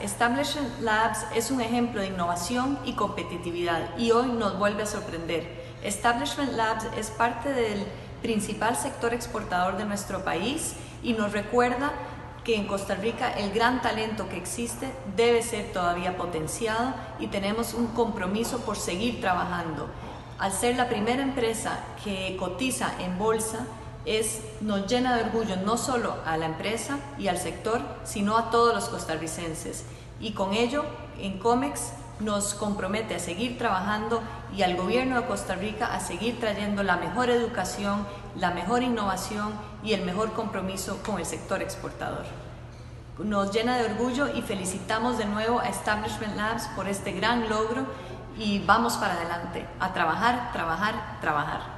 Establishment Labs es un ejemplo de innovación y competitividad y hoy nos vuelve a sorprender. Establishment Labs es parte del principal sector exportador de nuestro país y nos recuerda que en Costa Rica el gran talento que existe debe ser todavía potenciado y tenemos un compromiso por seguir trabajando. Al ser la primera empresa que cotiza en bolsa, nos llena de orgullo no solo a la empresa y al sector, sino a todos los costarricenses. Y con ello, en COMEX nos compromete a seguir trabajando y al gobierno de Costa Rica a seguir trayendo la mejor educación, la mejor innovación y el mejor compromiso con el sector exportador. Nos llena de orgullo y felicitamos de nuevo a Establishment Labs por este gran logro y vamos para adelante, a trabajar, trabajar, trabajar.